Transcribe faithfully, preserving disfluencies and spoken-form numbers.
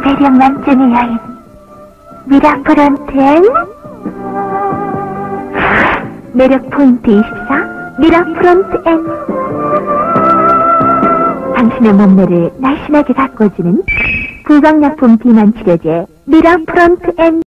매력 만점의 여인 미라프론트 N 매력 포인트 이십사 미라프론트 N 당신의 몸매를 날씬하게 가꿔주는 구강약품 비만 치료제 미라프론트 N